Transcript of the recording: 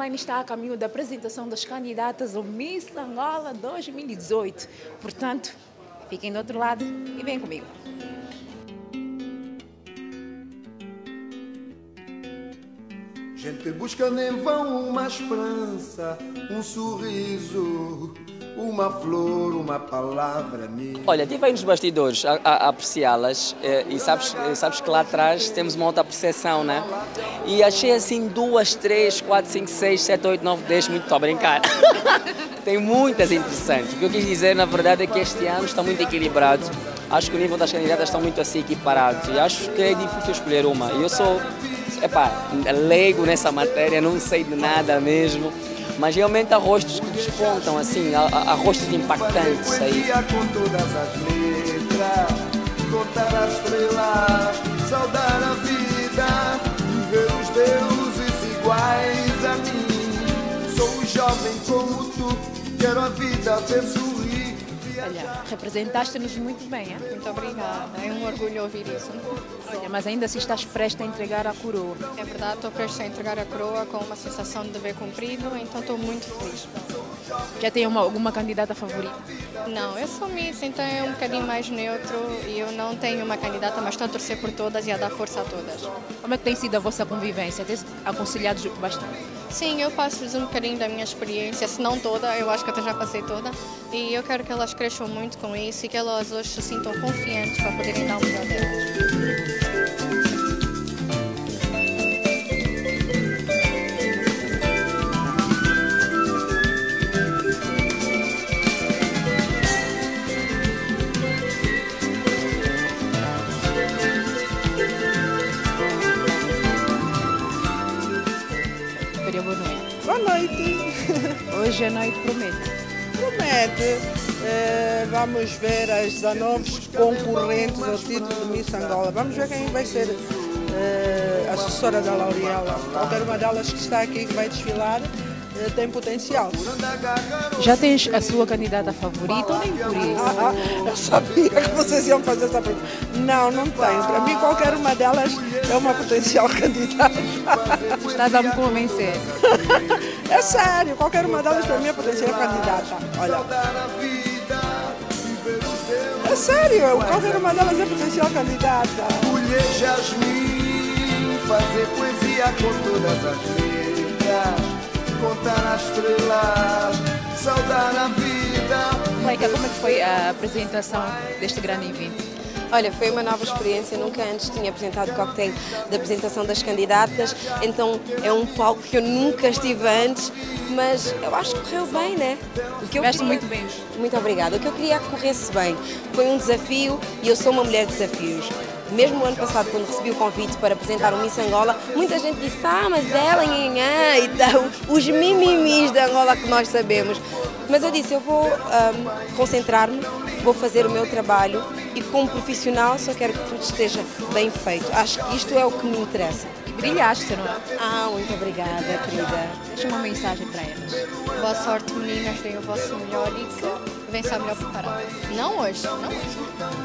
Caroline está a caminho da apresentação das candidatas ao Miss Angola 2018. Portanto, fiquem do outro lado e vem comigo. Gente busca em vão uma esperança, um sorriso, uma flor, uma palavra minha. Olha, estive aí nos bastidores a apreciá-las e sabes que lá atrás temos uma outra percepção, né? E achei assim 2, 3, 4, 5, 6, 7, 8, 9, 10, muito estou a brincar. Tem muitas interessantes. O que eu quis dizer, na verdade, é que este ano está muito equilibrado. Acho que o nível das candidatas está muito assim equiparado e acho que é difícil escolher uma. Eu sou, leigo nessa matéria, não sei de nada mesmo. Mas realmente há rostos que despontam, assim, há rostos impactantes aí. Com todas as letras, contar as estrelas, saudar a vida, ver os deuses iguais a mim. Sou jovem como tu, quero a vida ver sorrir. Olha, representaste-nos muito bem, hein? Muito obrigada, é um orgulho ouvir isso. Olha, mas ainda se estás prestes a entregar a coroa. É verdade, estou prestes a entregar a coroa com uma sensação de dever cumprido, então estou muito feliz. Já tem alguma candidata favorita? Não, eu sou Miss, então é um bocadinho mais neutro e eu não tenho uma candidata, mas estou a torcer por todas e a dar força a todas. Como é que tem sido a vossa convivência? Tens aconselhado bastante? Sim, eu passo-lhes um bocadinho da minha experiência, se não toda, eu acho que até já passei toda, e eu quero que elas cresçam muito com isso e que elas hoje se sintam confiantes para poderem dar o melhor delas. Boa noite. Boa noite. Hoje a noite promete. Promete. Vamos ver as 19 concorrentes ao título de Miss Angola. Vamos ver quem vai ser a assessora da Lauriela. Qualquer uma delas que está aqui, que vai desfilar, tem potencial. Já tens a sua candidata favorita ou nem por isso? Eu sabia que vocês iam fazer essa pergunta. Não, não tenho. Para mim, qualquer uma delas é uma potencial candidata. Estás a me convencer. É sério, qualquer uma delas para mim é potencial candidata. Olha. É sério, qualquer uma delas é potencial candidata. Colher jasmim, fazer poesia com todas as letras, contar as estrelas, saudar a vida. Leica, como é que foi a apresentação deste grande evento? Olha, foi uma nova experiência, nunca antes tinha apresentado cocktail da apresentação das candidatas, então é um palco que eu nunca estive antes, mas eu acho que correu bem, né? Estiveste muito bem. Muito obrigada. O que eu queria é que corresse bem. Foi um desafio e eu sou uma mulher de desafios. Mesmo o ano passado, quando recebi o convite para apresentar o Miss Angola, muita gente disse, mas ela, nhanhã, e tal, os mimimis da Angola que nós sabemos. Mas eu disse, eu vou concentrar-me, vou fazer o meu trabalho e como profissional só quero que tudo esteja bem feito. Acho que isto é o que me interessa. E brilhaste, não é? Muito obrigada, querida. Deixa uma mensagem para elas. Boa sorte, meninas, deem o vosso melhor e que vença a melhor preparada. Não hoje, não hoje.